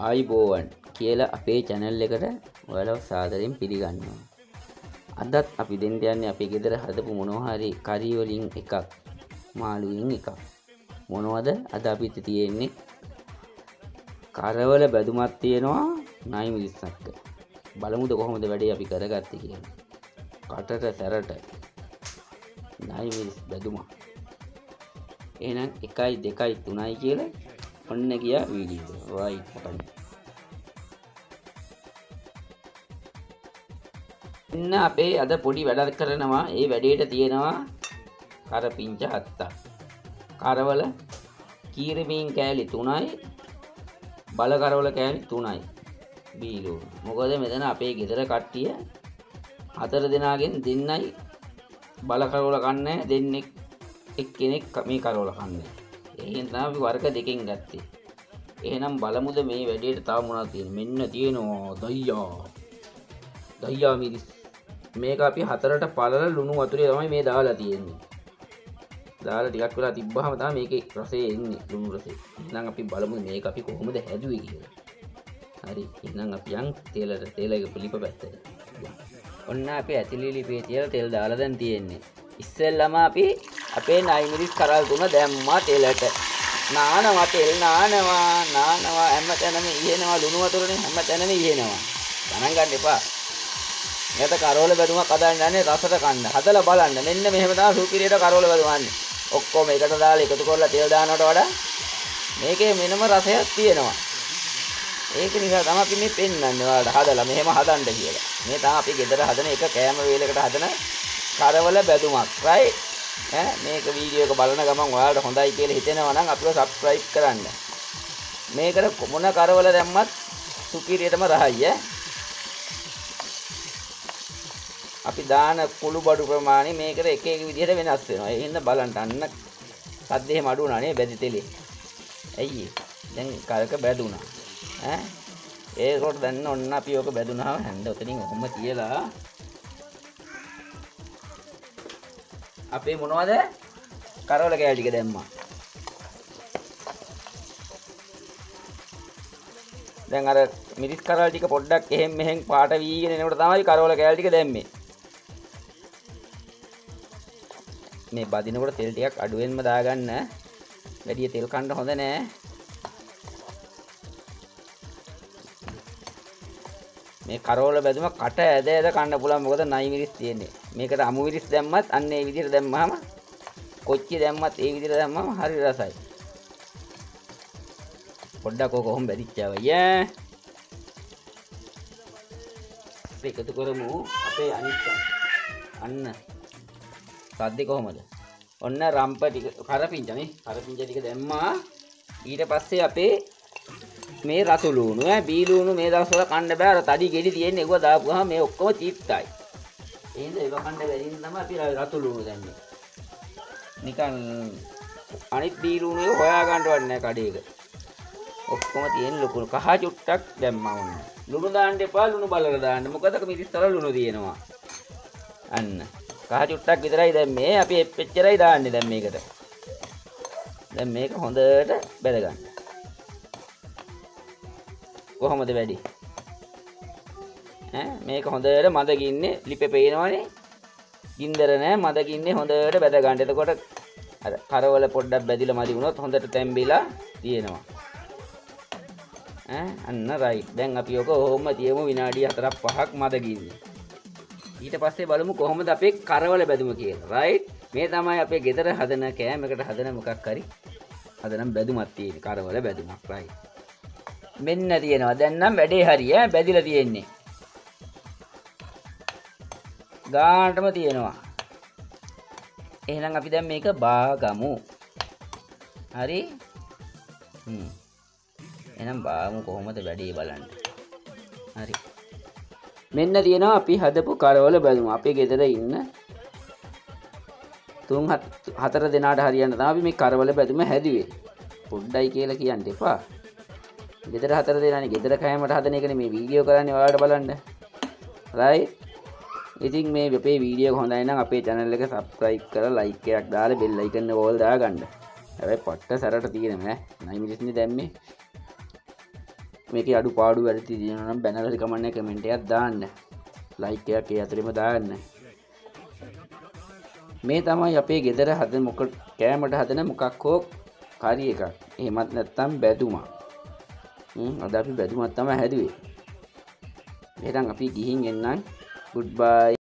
ආයිබෝවන් කියලා අපේ channel එකට ඔයාලව සාදරයෙන් පිළිගන්නවා. අදත් අපි දෙන්න යන්නේ අපේ ගෙදර හදපු මොනවා හරි කරි වලින් එකක්, මාළුවෙන් එකක්. මොනවද අද අපිට තියෙන්නේ? කරවල බැදුමක් තියෙනවා, නයි මිරිස්සක්ක. බලමුද කොහොමද වැඩේ අපි කරගත්තේ කියලා. කටට සැරට නයි මිරිස් බැදුමක්. එහෙනම් 1 2 3යි කියලා ඔන්න ගියා වීඩියෝ. රයිට් පටන්. ඉන්න අපේ අද පොඩි වැඩක් කරනවා. ඒ වැඩේට තියෙනවා කරපිංච 7ක්. කරවල කීරමීන් කෑලි 3යි. බල කරවල කෑලි 3යි. බීලු. මොකද මෙතන අපේ ගෙදර කට්ටිය 4 දෙනාගෙන් දෙන්නයි බල කරවල කන්නේ, දෙන්නෙක් එක්කෙනෙක් මේ කරවල කන්නේ. එහෙනම් තමයි අපි වර්ග දෙකෙන් ගත්තේ. එහෙනම් බලමුද මේ වැඩේට තව මොනවද තියෙන්නේ? මෙන්න තියෙනවා දයියා මිරිස්. මේක අපි 4ට පළල ලුණු වතුරේ තමයි මේ දාලා තියෙන්නේ. දාලා ටිකක් වෙලා තිබ්බහම තමයි මේකේ රසය එන්නේ, ලුණු රසය. එහෙනම් අපි බලමු මේක අපි කොහොමද හැදුවේ කියලා. හරි. එහෙනම් අපි යන් තෙල එක පිළිප පැත්තට. ඔන්න අපි ඇතිලිලි පේතියල තෙල් දාලා දැන් තියෙන්නේ. ඉස්සෙල්ලාම අපි අපේ නයි මිරිස් කරල් තුන දැම්මා තෙලට. නානවා තෙල් නානවා හැමතැනම ඉහෙනවා ලුණු වතුරනේ, හැමතැනම ඉහෙනවා. ගණන් ගන්න එපා. මේකට කරවල බැදුමක් හදන්න යන්නේ රසට කන්න. හදලා බලන්න. මෙන්න මෙහෙම තමයි සුපිරියට කරවල බැදුමන්නේ. ඔක්කොම එකට දාලා එකතු කරලා තෙල් දානවට වඩා මේකේ වෙනම රසයක් තියෙනවා. ඒක නිසා තමයි අපි මේ පෙන්වන්නේ ඔයාලට හදලා මෙහෙම හදන්න කියලා. මේ තමයි අපි ගෙදර හදන එක කෑම වේලකට හදන කරවල බැදුමක්. right? මේක වීඩියෝ එක බලන ගමන් ඔයාලට හොඳයි කියලා හිතෙනවා නම් අපිව subscribe කරන්න. මේකට මොන කරවල දැම්මත් සුපිරියටම රහයි අපි දාන කුළු බඩු ප්‍රමාණය මේකට එක එක විදිහට වෙනස් වෙනවා. ඒ හින්දා බලන්න අන්න සද්ද එහෙම අඩු වුණා නේ බැදි තෙලේ. ඇයි දැන් කරක බැදුණා. ඒකට දැන් ඔන්න අපි ඔක බැදුනහම හැන්ද උතනින් ඔහොම තියලා අපේ මොනවද කරවල කෑලි ටික දැම්මා. දැන් අර මිරිස් කරවල ටික පොඩ්ඩක් එහෙම් මෙහෙන් පාට වීගෙන එනකොට තමයි කරවල කෑලි ටික දැම්මේ. මේ බදිනකොට තෙල් ටිකක් අඩුවෙන්ම දාගන්න. වැඩි තෙල් කන්න හොඳ නෑ. මේ කරවල බැදුම කට ඇද කන්න පුළුවන්. මොකද නයි මිරිස් තියෙන්නේ. මේකට අමු මිරිස් දැම්මත් අන්න ඒ විදිහට දැම්මම, කොච්චි දැම්මත් ඒ විදිහට දැම්මම හරි රසයි. පොඩ්ඩක් ඕක කොහොම බැදිච්චාව එකතු කරමු අපේ අනිත් අන්න සද්දේ කොහමද? ඔන්න රම්ප ටික කරපිංච ටික දැම්මා. ඊට පස්සේ අපේ මේ රතු ලුණු බී ලුණු මේ දවස්වල කන්න බෑ. අර තඩි ගෙඩි තියෙන්නේ ඒකව දාපුවාම මේ ඔක්කොම චීප්තයි. එහෙනම් ඒක කන්න බැරි නිසා තමයි අපි රතු ලුණු දැම්මේ. නිකන් අනිත් බී ලුණු එක හොයා ගන්නවත් නෑ කඩේක. ඔක්කොම තියෙන ලුණු කහ චුට්ටක් දැම්මා වුණ. ලුණු දාන්න එපා, ලුණු බලලා දාන්න. මොකද මිරිස් වල ලුණු තියෙනවා. අන්න කහ චුට්ටක් විතරයි දැම්මේ. අපි එච්චරයි දාන්නේ දැන් මේකට. දැන් මේක හොඳට බැද ගන්න. කොහොමද වැඩි? මේක හොඳට මද ගින්නේ ලිපේ පේනවනේ. ගින්දර නෑ, මද ගින්නේ හොඳට බැද ගන්න. එතකොට අර කරවල පොඩ්ඩක් බැදිලා මදි වුණොත් හොඳට තැම්බිලා තියෙනවා. අන්න රයිට්. දැන් අපි ඔක ඔහොම තියමු විනාඩි 4ක් 5ක් මද ගින්නේ. ඊට පස්සේ බලමු කොහොමද අපේ කරවල බැදුම කියලා. රයිට්? මේ තමයි අපේ ගෙදර හදන කෑමකට හදන මොකක් හරි හදන බැදුමක් තියෙන්නේ. කරවල බැදුමක්. රයිට්. මෙන්න තියෙනවා. දැන් නම් වැඩේ හරි බැදිලා තියෙන්නේ. ගානටම තියෙනවා. එහෙනම් අපි දැන් මේක බාගමු. හරි? එහෙනම් බාමු කොහොමද වැඩේ බලන්න. හරි. මෙන්න තියෙනවා අපි හදපු කරවල බැදුම. අපේ ගෙදර ඉන්න 3-4 දෙනාට හරියන්න තමයි අපි මේ කරවල බැදුම හැදුවේ. පොඩ්ඩයි කියලා කියන්න එපා. ගෙදර 4 දෙනානේ ගෙදර කෑමට හදන එකනේ මේ වීඩියෝ කරන්නේ ඔයාලට බලන්න. රයිට්? ඉතින් මේ අපේ වීඩියෝ හොඳයි නම් අපේ channel එක subscribe කරලා like එකක් දාලා bell icon එක ඕල් දාගන්න. හැබැයි පට්ට සැරට තියෙනවා නයි මිරිස්නේ දැම්මේ. මේකේ අඩුපාඩු වැරදි තියෙනවා නම් බැනලා හරි කමන්නේ කමෙන්ට් එකක් දාන්න. ලයික් එකක් ඒ අතරෙම දාන්න. මේ තමයි අපේ ගෙදර හදන කෑමට හදන මොකක් හෝ කරි එකක්. එහෙමත් නැත්නම් බැදුමක්. අද අපි බැදුමක් තමයි හැදුවේ. එහෙනම් අපි ගිහින් එන්නම්. good bye.